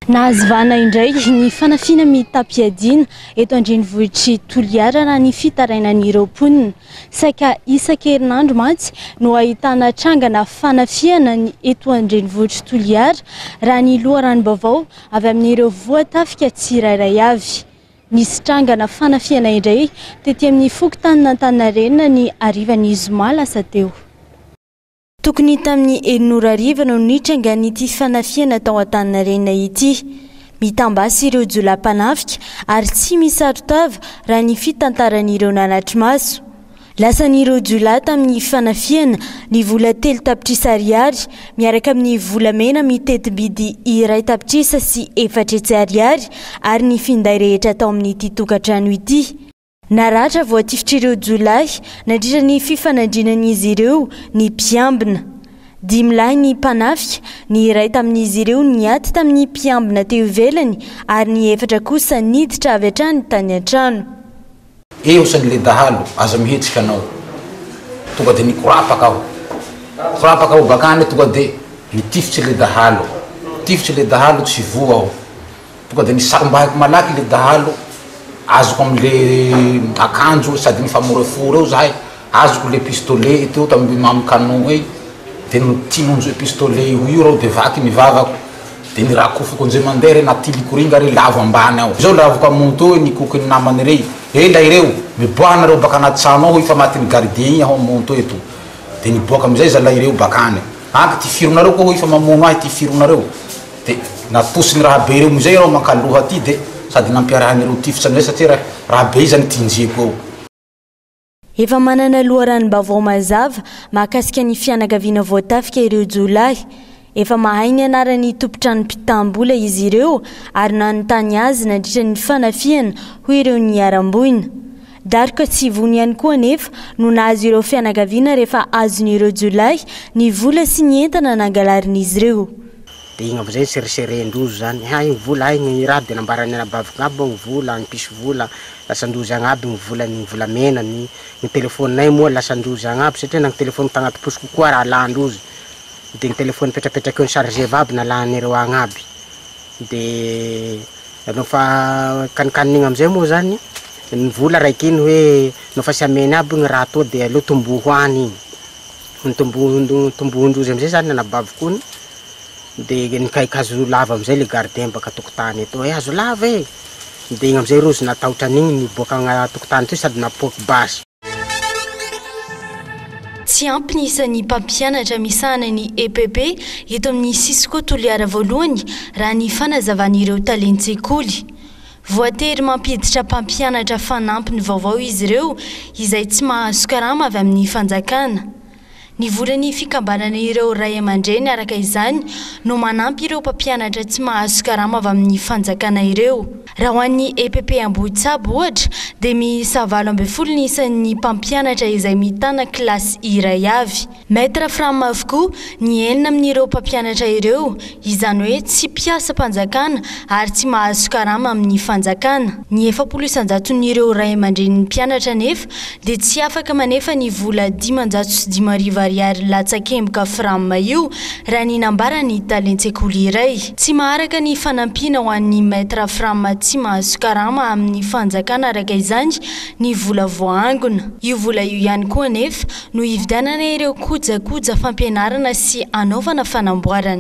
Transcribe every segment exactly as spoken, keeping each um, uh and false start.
Nahazavana indray ny fanafina mitapiadina eto andrenivohitry Toliara raha ny fitarainan'ireo mponina. Saika isan-kerinandro mantsy no ahitana trangana fanafiana ny eto andrenivohitry Toliara raha ny loharanom-baovao avy amin'ireo voatafika tsirairay avy. Nisy trangana fanafiana indray tety amin'ny fokontany Antaninarenina ny arivan'ny zoma lasa teo. Tokony tamin'ny enin'ora ariva no nitrangan'ity fanafiana tao Antaninarenina ity. Mitambasa ireo jolam-panafika ary tsy misarotava raha ny fitantaran'ireo nanatry maso. Lasan'ireo jola tamin'ny fanafiana ny vola telo tapitrisa ariary miaraka amin'ny volamena miteti-bidy iray tapitrisa sy efatra ariary ary ny finday rehetra tao amin'ity tokantrano ity. Naratra voatifitr'ireo jolay nandritra ny fifanandrinan'izy ireo ny mpiambina. Dimy lahy ny mpanafika, ny iray tamin'izy ireo niaty tamin'ny mpiambina teo ivelany ary ny efatra kosa niditra avy hatrany tany an-trano. Eo san'ile dahalo aza mihetsika anao tonga de nikorapaka aho korapaka aho bakany tonga de nitifitsy le dahalo tifitsy le dahalo tsy voa aho tonga de nisarombahiko malaky le dahalo azoko am'le akanjo sady mifamoreforo eo zahay azoko le pistolet teo tamin'ny mamy canon ey de tinonjo pistolet io io reo de vaky mivavako de nirakofoko nje mandere natiliko ringa re lavo ambany ao zao lavoko amonto eo nikoko ny namany rey ela ireo miboana reo baka anaty trano ao fa matiny gardien igny aho amonto eto de niboaka amizay zala ireo bakany anky ty fironareo koa fa mamono ahy ty fironareo de natosiny raha be reo amizay reo mankaloha aty de sady nampiarahan'ireo tifitsy amizay satria raha be izany tinjeko eo. Efa manana loharanom-baovao mazava mahakasika ny fianakaviana voatafika ireo jolahy. Efa mahay ny anaran'ny tompotrano mpitam-bola izy ireo ary nanontany azy nandritra ny fanafiana hoy ireo niaram-boina. Daroka tsy vony ihany koa anefa no nahazo ireo fianakaviana rehefa azon'ireo jolahy ny vola sy ny entana nangalarin'izy ireo. De igny amizay seriserendrozo zany hay vola ay ny raha de nambarany anabaviko aby ny vola ny piso vola lasandrozy agnaby ny vola ny volamena ny ny telefoninay moa lasandrozy agnaby satria na ny telefony tagnaty posy kokoa raha landrozy de ny telefony petrapetraky ny charge vaby na lan'ireo agnaby de nofa kanikanin'igny amizay moa zany ny vola raiky iny hoe nofa sy ameny aby ny raha toa de aleo tombo hoany igny ny tombo tombondrozy amizay zany anabaviko iny de nikaikazo lava amizay le gardien baka tokotany eto e azo lava e de igny amizay rozy natahotra an'igny niboaka agna tokotany toy sady napoaky basy. Tsy ampy ny isan'ny mpampianatra misahana ny E P P eto amin'ny sisiko Toliara voalohany raha ny fanazavan'ireo talentsekoly. Voatery mampiditra mpampianatra fanampy ny vaovao izy ireo izay tsy mahazo karama avy amin'ny fanjakana. Ny volan'ny fikambanana ireo ray aman-dreny araka izany no manampy ireo mpampianatra tsy mahazo karama avy amin'ny fanjakana ireo. Raha ho an'ny E P P Ambohitsabo ohatra dia miisa valo ambin'ny folo ny isan'ny mpampianatra izay mitana kilasy iray avy. Maître Fram avokoa ny enina amin'ireo mpampianatra ireo izany hoe tsy mpiasa mpanjakana ary tsy mahazo karama amin'ny fanjakana. Ny efapolo isan-jaton'ireo ray aman-drenin'ny mpianatra nefa dia tsy afaka manefa ny vola dimanjato sy dimy arivo ariary latsakemboka Fram io raha ny nambarany talentsekoly iray. Tsy maharaka ny fanampiana ho an'ny Maître Fram tsy mahazo karama amin'ny fanjakana araka izany ny vola voangona. Io vola io ihany koa nefa no hividianana ireo kojakoja fampianarana sy anaovana fanamboarana.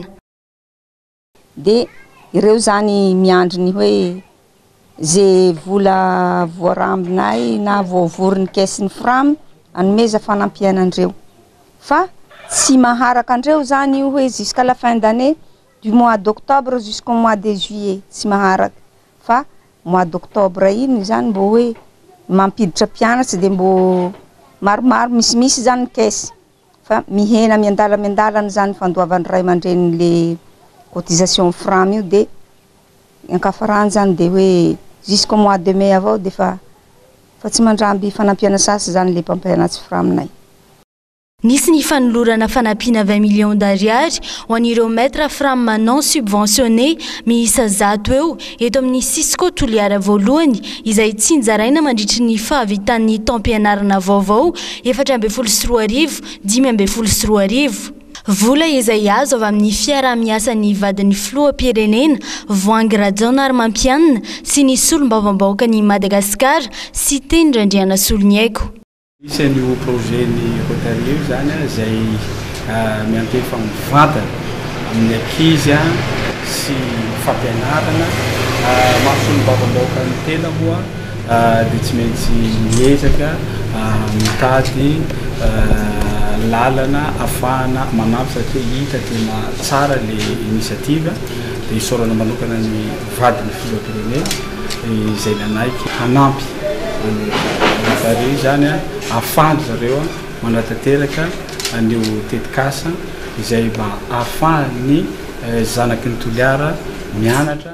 De ireo zany miandry ny hoe ze vola voarambinay na voavorin'ny kesin'ny Fram anomeza fanampianandreo. Fa tsy maharaka andreo zany io hoe jusqu'à la fin d'année du mois d'octobre jusqu'au mois de juillet tsy maharaka fa mois d'octobre iny zany mbo hoe mampiditra mpianatra de mbo maromaro misimisy zany kesy fa mihena miandala miandalana zany fandoavany ray aman-dreny le cotisation Fram io de ankafarany zany de hoe jusqu'au mois de mai avao de fa fa tsy mandramby fanampiana sasy zany le mpampianatsy Framnay. Nisy ny fanolorana fanampiana vingt millions d'ariary ho an'ireo Maître Fram non subventionné miisa zato eo eto amin'ny sisiko Toliara voalohany izay tsy nzaraina mandritry ny fahavitan'ny taom-pianarana vaovao efatra ambin'ny folo sy roa arivo dimy ambin'ny folo sy roa arivo. vola izay azo avy amin'ny fiarah-miasa ny vadin'ny filoham-pirenena Voangy Rajona ary mampianina sy ny solombavam-bahoaka ny Madagasikara sy teny Randriana Solonyaiko. Isan'io projet ny Rotary io zany izay miantefa mivantana amin'ny ankizy sy fampianarana maro solombavam-bahoaka ny tena moa dia tsy maintsy miezaka mitady lalana afahana manampy satria hita tena tsara le initiative dia isaorana manokana ny vadiny filoham-pirenena izay nanaiky hanampy Rotary zany afahany zareo manatanteraka an'io tetikasa izay mba afahany zanaky ny toliara mianatra.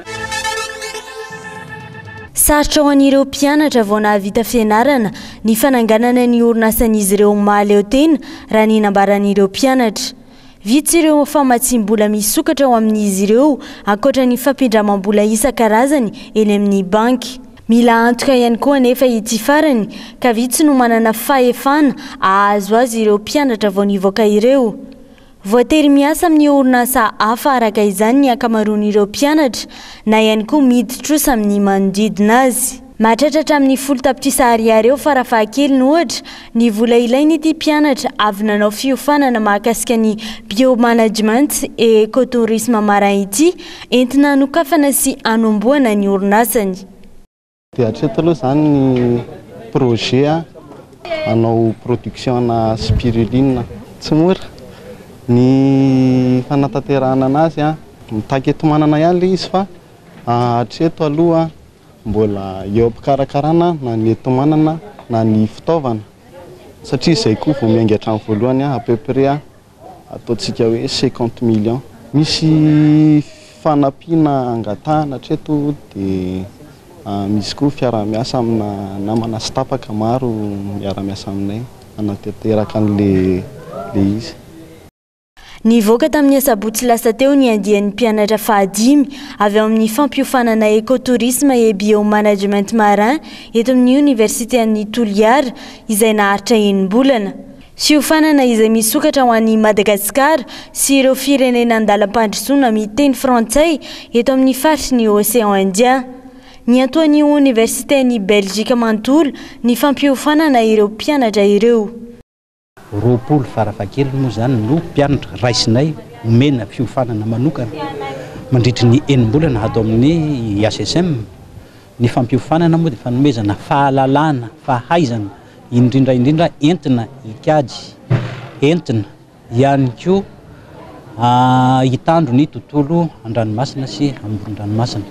Sarotra ho an'ireo mpianatra vao nahavita fianarana ny fananganana ny orinasan'izy ireo omaly eo tena raha ny nambaran'ireo mpianatra. Vitsy ireo famatsim-bola misokatra ao amin'izy ireo ankoatra ny fampindramam-bola isan-karazany eny amin'ny banky. Mila antoka ihany koa anefa ity farany ka vitsy no manana fahefana ahazo azy ireo mpianatra vao nivoaka ireo. Voatery miasa amin'ny orinasa hafa araka izany ny ankamaroan'ireo mpianatra na ihany koa miditra amin'ny manodidina azy. Mahatratra amin'ny folo tapitrisa ariary eo farafahakeliny ohatra ny vola ilain'ity mpianatra avy nanao fiofanana mahakasika ny biomanagement et écotourisme marin ity entina nokafana sy anomboana ny orinasany. Dia hatreto aloha zany ny projet hanao production na spiruline tsy mora ny fanatanterahana anazy a mitaky eto manana ihany le izy fa hatreto aloha mbola eo am-pikarakarana na ny eto manana na ny fitaovana satria izay koa vao miainga hatramin'ny voalohany à peu près ataontsika hoe cinquante millions. Misy fanampiana angatahana hatreto dia misy koa fiarah-miasa amina namana sy tapaka maro miara-miasa aminay anatanteraka an'le le izy. Nivoaka tamin'ny asabotsy lasa teo ny andian'ny mpianatra fahadimy avy ao amin'ny fampiofanana écotourisme et biomanagement marin eto amin'ny Université an'ny Toliara izay naharitra enim-bolana. Fiofanana izay misokatra ho an'i Madagasikara sy ireo firenena andalam-pandrosoana miteny frantsay eto amin'ny faritry ny Océan Indien. Ny antoan'ny Université an'i Belzika manontolo ny fampiofanana ireo mpianatra ireo. Roapolo farafakely moa zany no mpianatra raisinay omena fiofanana manokana mandritra ny enim-bolana atao amin'ny I S S M. Ny fampiofanana moa dia fanomezana fahalalana, fahaizana indrindra indrindra entina hikady, entina ihany koa hitandro ny tontolo an-dranomasina sy amoron-dranomasina.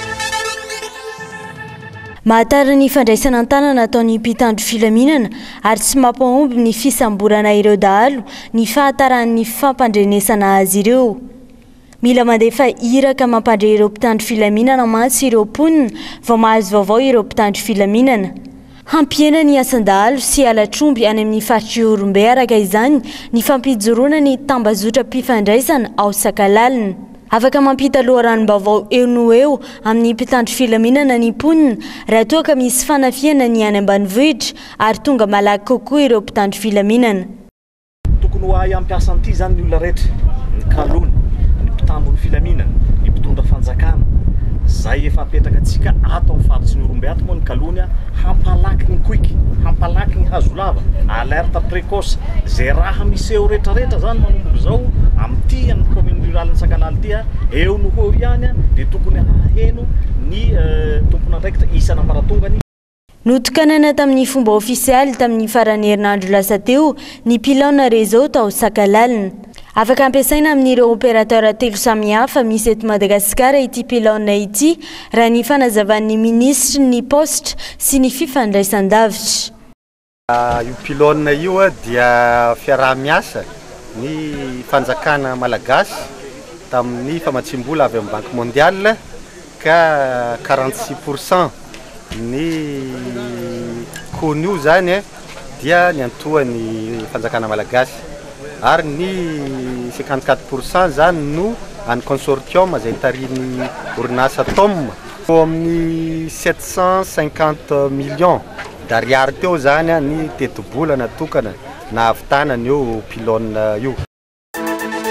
Mahatara ny fandraisana an-tanana ataon'ny mpitandro filaminana ary tsy mampahomby ny fisamborana ireo dahalo ny fahataran'ny fampandrenesana azy ireo. Mila mandefa iraka mampandre ireo mpitandro filaminana mantsy ireo mponina vao mahazo vaovao ireo mpitandro filaminana. Hampiena ny asan-dahalo sy alatromby any amin'ny faritry Orombe araka izany ny fampijoroana ny tambazotra mpifandraisana ao Sakalalina. Afaka mampita loharanom-baovao eo no eo amin'ny mpitandro filaminana ny mponina raha toa ka misy fanafiana ny any ambanivohitra ary tonga malaky kokoa ireo mpitandro filaminana. Tokony ho ampiasa an'ity zany ny olona rehetra, ny kalony, ny mpitandro filaminana, ny mpitondra fanjakana. Zay efa apetraka antsika ato amin'ny faritsy ny Orombe ato moa ny kalony hampalaky ny koiky, hampalaky ny hazo lava, alerte précoce. Zay raha misy eo rehetrarehetra zany manomboka zao amin'ity amin'ny commune rurale ny Sakalala ity eo no ho ihany dia tokony haheno ny tompona andraikitra isan'ambaratongany. Notokanana tamin'ny fomba ofisialy tamin'ny faran'ny herinandro lasa teo ny pilona réseau tao Sakalalina. Afaka ampiasaina amin'ireo opérateur telo samihafa misy eto Madagasikara ity pilona ity raha ny fanazavan'ny ministre ny poste sy ny fifandraisan-davitra. Io pilona io dia fiaraha-miasa ny fanjakana malagasy tamin'ny famatsim-bola avy amin'ny Banque mondiale ka quarante-six pour cent ny konio zany dia ny antoan'ny fanjakana malagasy ary ny cinquante-quatre pour cent zany no any consortium zay tariny orinasa Tom eo amin'ny sept cent cinquante millions d'ariary teo zany ny teti-bola natokana na havitanana io pilona io.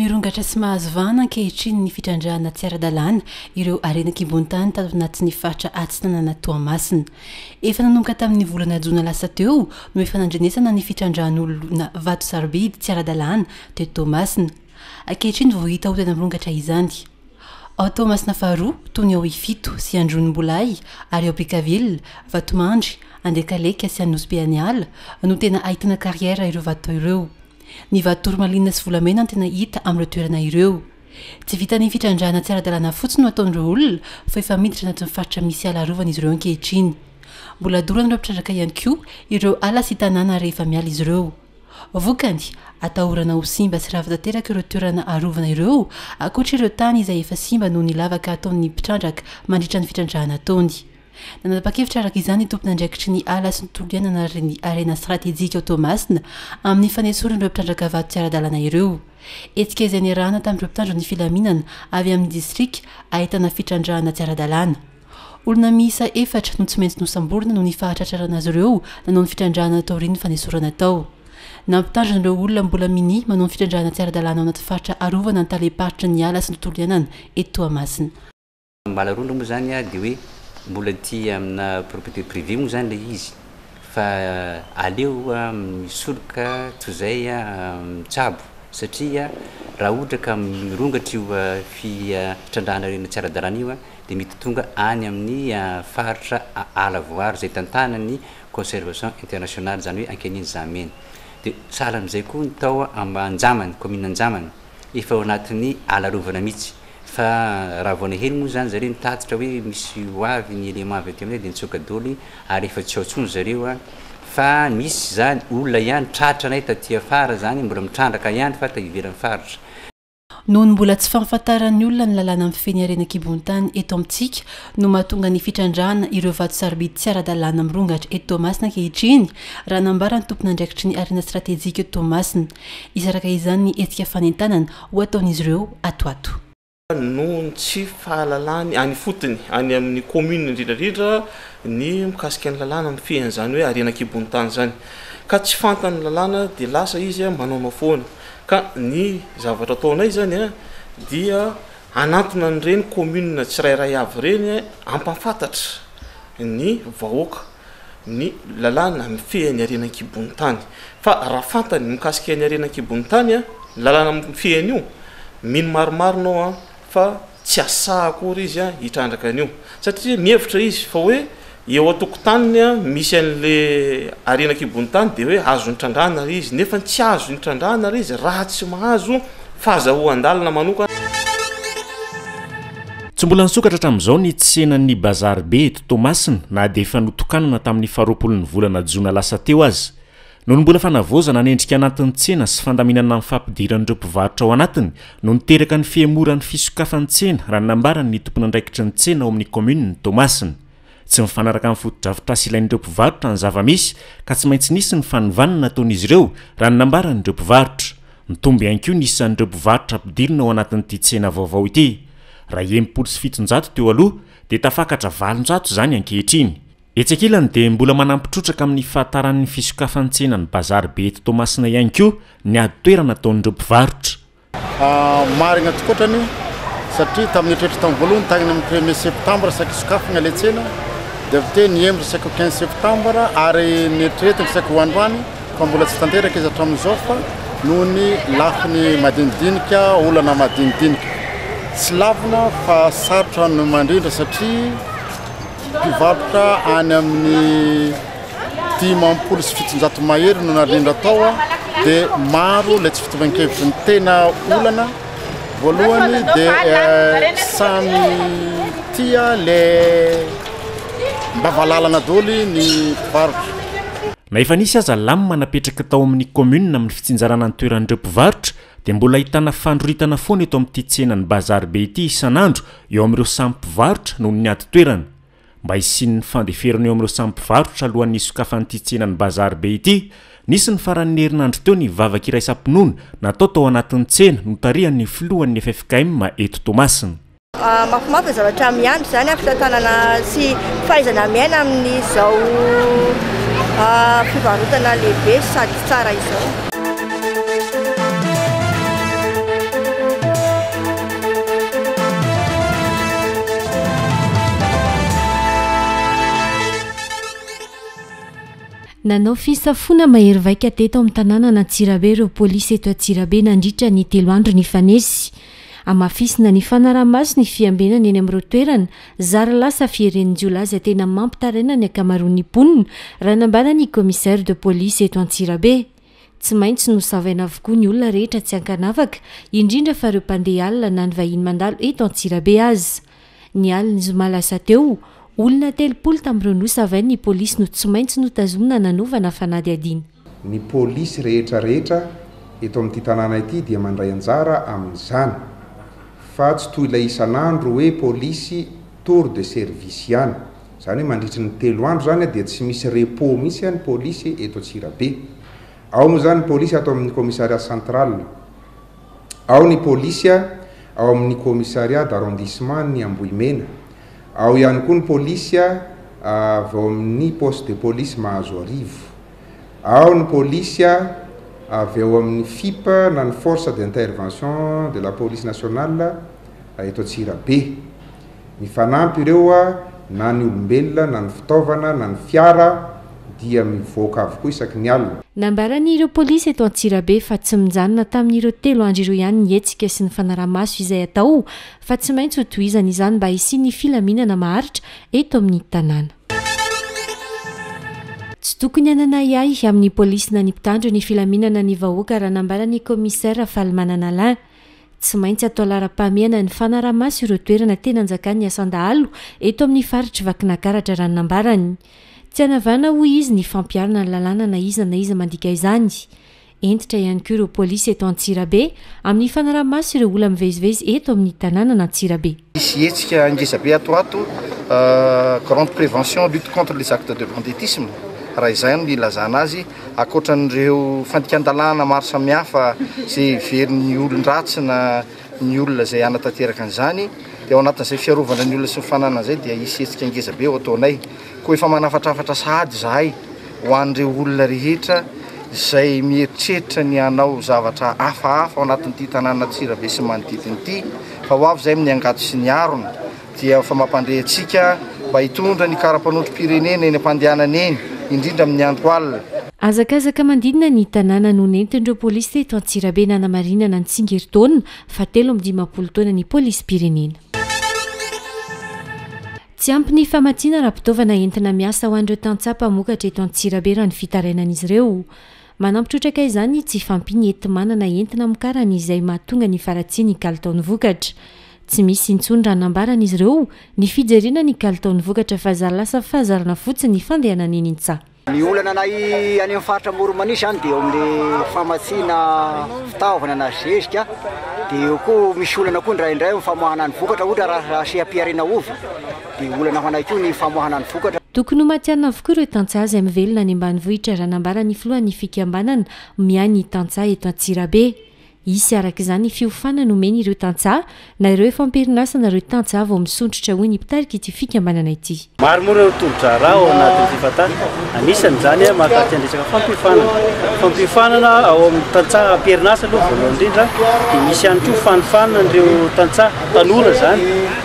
mirongatra sy mahazo vahana ankehitriny ny fitrandrahana tsy ara-dalàna ireo arenan-kibon-tany tato anatin'ny faritra Atsinanana Toamasina. Efa nanomboka tamin'ny volana Jona lasa teo no efa nandrenesana ny fitrandrahan'olona vato sarobidy tsy ara-dalàna teo Toamasina. Ankehitriny vao hita ho tena mirongatra izany. Ao Toamasina faharoa tony ao ifito sy Andronimbolay ary ao Pikaville, Vatomandry, Andekaleka sy Anosy-Beaniala no tena ahitana kariera ireo vato ireo. Ny vato malinina sy volamena tena hita amin'ireo toerana ireo. Tsy vitan'ny fitrandrahana tsy ara-dalàna fotsiny no ataon'ireo olona fa efa miditra anatin'ny faritra misy ala arovana izy ireo ankehitriny. Mbola dorana ireo mpitrandranka ihany koa ireo ala sy tanàna rehefa miala izy ireo. Vokany atahorana ho simba sy rava tanteraka ireo toerana arovana ireo ankoatra ireo tany izay efa simba noho ny lavaka ataon'ny mpitrandraka mandritra ny fitrandrahana ataony. Nanapa-kevitra araka izany tompona andraikitry ny ala sy ny tolianana ary ny arena stratégique ao Toamasina amin'ny fanesorana ireo mpitrandraka vato tsy ara-dalàna ireo. Etika izay niarahana tamin'ireo mpitandro ny filaminana avy amin'ny distrika ahitana fitrandrahana tsy ara-dalàna. Olona miisa efatra no tsy maintsy nosamborina noho ny fahatratrarana azy ireo nanao ny fitrandrahana tao riny fanesorana tao. Nampitandrina ireo olona mbola mini manao ny fitrandrahana tsy ara-dalàna ao anaty faritra arovana ny taleparitra ny ala sy ny tolianana eto Toamasina. Malarondro moa zany a dia hoe mbola ty amina propriété privée moa zany le izy fa aleo misoloka toy izay mitsabo satria raha ohatra ka mirongatra io fitrandrahana reny tsy ara-dalàna io dia mety tonga any amin'ny faritra ala voary izay tantana ny conservation internationale zany hoe ankeniny zamena. Dia sahala amin'izay koa ny tao Anjamany, commune Anjamany efa ao anatin'ny ala rovana mihitsy. Fa raha vao naheno moa zany zareo nitatitra hoe misy hoavy ny élément avy aty aminay dia nitsoaka daholo ary efa tsy ao intsony zareo a fa misy zany olona ihany tratra anay taty afara zany mbola mitrandraka ihany fa ta ivelan'ny faritra. Noho ny mbola tsy fahafantaran'ny olona ny lalàna amin'ny feny arenan-kibon-tany eto amintsika no mahatonga ny fitrandrahana ireo vato sarobidy tsy ara-dalàna mirongatra eto Toamasina ankehitriny raha nambarany tompona andraikitry ny arena stratégique eto Toamasina. Isaraka izany ny etika fanentanana ho ataon'izy ireo atoato. No tsy fahalalany any fotony any amin'ny commune indrindrandrindra ny mikasika ny lalàna amin'ny fehan'izany hoe arenan-kibon-tany zany ka tsy fantany lalàna dia lasa izy a manaonao foana ka ny zavatra ataonay zany a dia anatona n'ireny commune tsirairay avy reny ampafantatra ny vahoaka ny lalàna amin'ny fehan'ny arenan-kibon-tany fa raha fantany mikasika ny arenan-kibon-tany a lalàna amin'ny fehany io mino maromaronao a fa tsy asa akory izy a hitrandraka an'io satria mihevitra izy fa hoe eo an-tokotaniny a misy an'le arenan-kibon-tany dia hoe azo nitrandrahana ry izy nefa tsy azo nitrandrahana ry izy raha tsy mahazo fahazahoan-dalana manokana. Tsy mbola nisokatra hatramin'izao ny tsenan'ny bazary be eto Toamasina na dia efa notokanana tamin'ny faharoapolon'ny volana Jona lasa teo azy. No ny mbola fanavozana nendrika anatin'ny tsena sy fandaminana amin'ny fampidiran'ireo mpivarotra ao anatiny no niteraka ny fihemoran'ny fisokafan'ny tsena raha nambarany ny tompona andraikitry ny tsena ao amin'ny commune Toamasina. Tsy mifanaraka amin'ny foto-drafitr'asa ilain'ireo mpivarotra ny zava-misy ka tsy maintsy nisy ny fanovanana nataon'izy ireo raha nambaran'ireo mpivarotra. Mitombo ihany koa nisy an'ireo mpivarotra ampidirina ao anatin'ity tsena vaovao ity. Raha enimpolo sy fitonjato teo aloha dia tafakatra valonjato zany ankehitriny. Etsakilany dia mbola manampitrotraka amin'ny fahatarany fisokafan'ny tsenan'ny bazary be eto Toamasina ihany koa ny ady-toerana ataon'ireo mpivarotra. Marina tokotrany satria tamin'ny eritreritry tamin'ny voalohany tagny amin'ny premier septembre saky sokafana le tsena dia avy teo niembry saky quinze septembre ary nieritreretiny saky ho androany fa mbola tsy tanteraka izy hatramin'izao fa noho ny lafiny madinidinika olana madinidinika tsy lavina fa sarotra no mandrindra satria mpivarotra any amin'ny dimampolo sy fitonjato mahery no narindra tao a dia maro le tsy fitovan-kevitry ny tena olana voalohany dia samy tia le mba valalana daholo ny mpivarotra. Na efa nisy aza lamy manapetraka tao amin'ny commune amin'ny fitsinjarana ny toeran'ireo mpivarotra dia mbola ahitana fandroritana foana eto amin'ity tsenan'ny bazary be ity isan'andro eo amin'ireo samy mpivarotra noho ny ady-toerana. Mba hisian'ny fandeferana eo amin'ireo samy mpivarotra alohan'ny sokafan'ity tsenan'ny bazary be ity, nisy ny faran'ny herinandro teo ny vavaka iray sam-pinoana natao tao anatin'ny tsena notarihan'ny filohan'ny F F K M eto Toamasina. Mafimafy zavatra miandry zany fitantanana sy fahaizana miaina amin'izao fivarotana lehibe sady tsara izao. nanao fisafona mahery vaika teto amin'ny tanàna n'Antsirabe ireo polisy eto Antsirabe nandritra ny telo andro ny fanesy. Amafisina ny fanaraha-maso ny fiambenana eny amin'ireo toerana, zara lasa fieren'ny jiolaza tena mampitaraina ny akamaroan'ny mponina raha nambara ny commissaire de police eto Antsirabe. Tsy maintsy no savaina avokoa ny olona rehetra tsy ankanavaka, indrindra fa ireo mpandeha alina na ny vahiny mandalo eto Antsirabe azy. Ny alina zoma lasa teo, olona telopolo tamin'ireo nosavainy ny polisy no tsy maintsy notazomina nanovana fanady adiny. Ny polisy rehetra rehetra eto amin'ity tanàna ity dia mandray anjara amin'izany, fa tsy toy ilay isan'andro hoe polisy tour de service ihany. Zany hoe mandritry ny telo andro zany dia tsy misy repos mihitsy any polisy eto Antsirabe. Ao moa zany polisy ato amin'ny commissariat central, ao ny polisy ao amin'ny commissariat d'arrondissement ny Ambohimena, ao ihany koa ny polisy avy ao amin'ny poste de police Mahazo Arivo, ao ny polisy avy ao amin'ny F I P na ny force d'intervention de la police nationale eto Antsirabe. Mifanampy ireo na ny olombelona na ny fitaovana na ny fiara dia mivoaka avokoa isaky ny alina. Nambarany ireo polisy eto Antsirabe fa tsy mijanona tamin'ireo telo andro ireo ihany ny hetsika sy ny fanaraha-maso izay atao, fa tsy maintsy ho tohizana izany mba hisiany filaminana maharitra eto amin'ny tanàna. Tsy tokony ananay ahy amin'ny polisy na ny mpitandro ny filaminana ny vahoaka raha nambarany commissaire Falmanana Alain. Tsy maintsy atao lara-pahamehana ny fanaraha-maso ireo toerana tena anjakan'ny asandahalo eto amin'ny faritry Vakinakaratra raha nambarany. Tsy anavana hoy izy ny fampiarana ny lalàna na iza na iza mandika izany. Entitra ihany koa ireo polisy eto Antsirabe amin'ny fanaraha-maso ireo olona mivezivezy eto amin'ny tanàna n'Antsirabe. Misy hetsika angezabe ato ato grande prévention lutte contre les actes de banditisme. Raha izay no ilazana azy akoatran'ireo fandikan-dalàna maro samihafa izay very olon-dratsy na ny olona izay anatanteraka an'izany, dia ao anatin'izay fiarovana ny olona sy ny fanana izay dia hisy hetsika angezabe ao ataonay. Koa efa manafatrafatra sahady zahay ho an'ireo olona rehetra izay mieritreritra ny hanao zavatra hafahafa ao anatin'ity tanàna Antsirabe sy manodidina ity, fa ho avy izay amin'ny angady sy ny arona dia efa mampandre antsika mba hitondra ny karapanondrom-pirenena eny am-pandehanana eny, indrindra amin'ny andro alina. Azakazaka mandidina ny tanàna no nentin'ireo polisy eto Antsirabe nanamarinana ny tsingeritaona fa telo amby dimampolo taona ny polisy-pirenena. Tsy ampy ny famatsiana raha-pitaovana entina miasa ho an'ireo tantsapa mokatra eto Antsirabe raha ny fitarainan'izy ireo. Manampitrotraka izany tsy fampiany enti-manana entina mikarana izay mahatonga ny faratsiany kalitaon'ny vokatra. Tsy misy intsony raha nambaran'izy ireo ny fijerena ny kalitaon'ny vokatra fa zara lasa fahazarana fotsiny ny fandehanana eny an-tsaha. Ny olana anay any amin'ny faritra Moromanisy zany dia amin'ny famatsiana fitaovana na zezika, dia eo koa misy olana koa indraindray amin'ny famoahana ny vokatra ohatra raha seha-piarena ovy, dia olana ho anay koa ny famoahana ny vokatra. Tokony ho matianina avokoa ireo tantsaha izay mivelona any ambanivohitra raha nambarany filohan'ny fikambanana miany ny tantsaha eto Antsirabe. Isy araka izany fiofanana omeny ireo tantsaha na ireo efa ampirinasana ireo tantsaha vao misontrotra hoy ny mpitarika ity fikambanana ity. Maro moa ireo tolodrara ao anatin'ity fatana, anisan'izany mahakasika ny resaka fampifanana. Fampifanana ao amin'ny tantsaha ampirinasa aloha voalohany indrindra, dia misy ihany koa fanofanana ireo tantsaha tanora zany,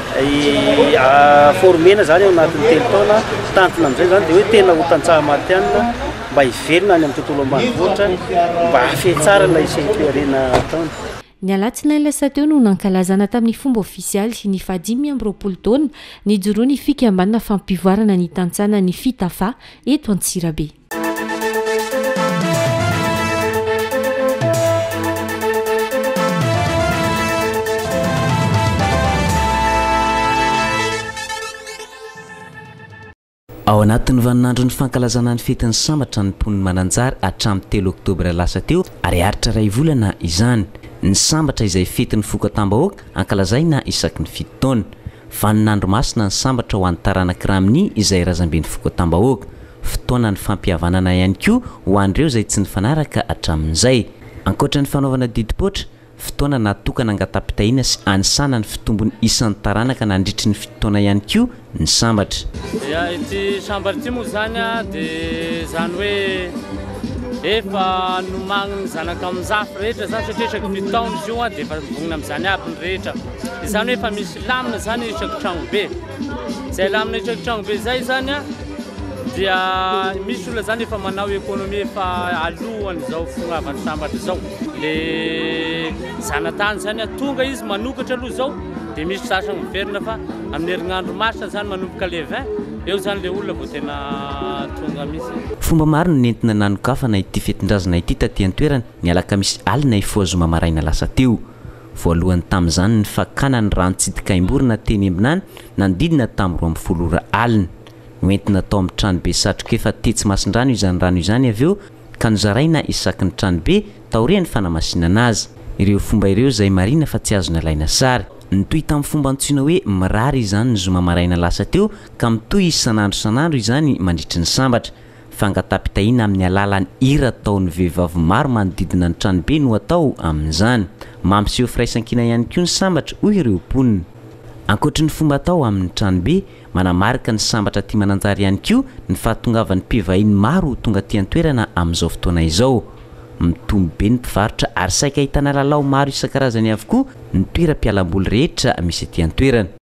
formena zany ao anatin'ny telo taona, tantona amin'izay zany dia hoe tena ho tantsaha matianina mba hivelona any amin'ny tontolo ambanivohitra mba hafehy tsara ilay seha-piarena taona. Ny alatsinainy lasa teo no nankalazana tamin'ny fomba ofisialy ny fahadimy amby roapolo taona ny joroany fikambanana fampivoarana ny tantsana ny fitafa eto Antsirabe. Ao anatin'ny vaninandro ny fankalazana ny fetin'ny sambatra ny mponiny Mananjary hatramin'ny telo Oktobra lasa teo ary haritra iray volana izany. Ny sambatra izay fetin'ny foka-tambahoaka ankalazaina isaky ny fito taona. Vaninandro masina ny sambatra ho an'ny taranaka raminy izay razamben'ny foka-tambahoaka. Fotoana ny fampihavanana ihany koa ho an'ireo izay tsy nifanaraka hatramin'izay. Ankoatra ny fanaovana didim-potra, fotoana natokana angatapitaina sy anisana ny fitombony isan'ny taranaka nandritry ny fotoana ihany koa ny sambatra. Ya ity sambatra ity moa zany dia zany hoe efa nomagny ny zanaka amin'ny zafy rehetra zany satria isaky fito taona izy io dia efa vonona amin'izany aby ny rehetra. Izany hoe efa misy lamina zany isaky tragno be. Izay lamina isaky tragno be izay zany dia misy olona zany efa manao économie efa alohany zao fognavany sambatra zao le zanatany zany tonga izy manokatra aloha zao dia misy sasany miverina fa amin'ny herinandro marsa zany manomboka le vingt eo zany le olona vao tena tonga misy. Fomba maro no nentina nanokafana ity fetindrazana ity taty an-toerana ny alakamisy alina ifozoma maraina lasa teo. Voalohany tamin'izany ny fakana ny rano-tsitika imborina teny aminany nandidina tamin'ny roa amby folo ora alina. Noentina tao amin'ny tranobe satroka efa tetsy masin-drano izany rano izany avy eo ka nozaraina isaky ny tranobe taorian'ny fanamasinana azy. Ireo fomba ireo izay marina fa tsy azona laina sary. Nitoy tamin'ny fomba antsoina hoe mirary izany ny zoma maraina lasa teo ka mitoy isan'andro isan'andro izany mandritry ny sambatra. Fangatapitahina amin'ny alalan'ny hira ataon'ny vehivavy maro manodidina ny tranobe no atao amin'izany. Mampiseho firaisan-kina ihany koa ny sambatra hoy ireo mponina. Ankoatry ny fomba atao amin'ny tranobe, manamarika ny sambatra tia mananjary ihany koa ny fahatongavan'ny mpivahiny maro tonga aty an-toerana amin'izao fotoana izao. Mitombo be ny mpivarotra ary saika ahitana lalao maro isan-karazany avokoa ny toeram-pialamboly rehetra misy aty an-toerana.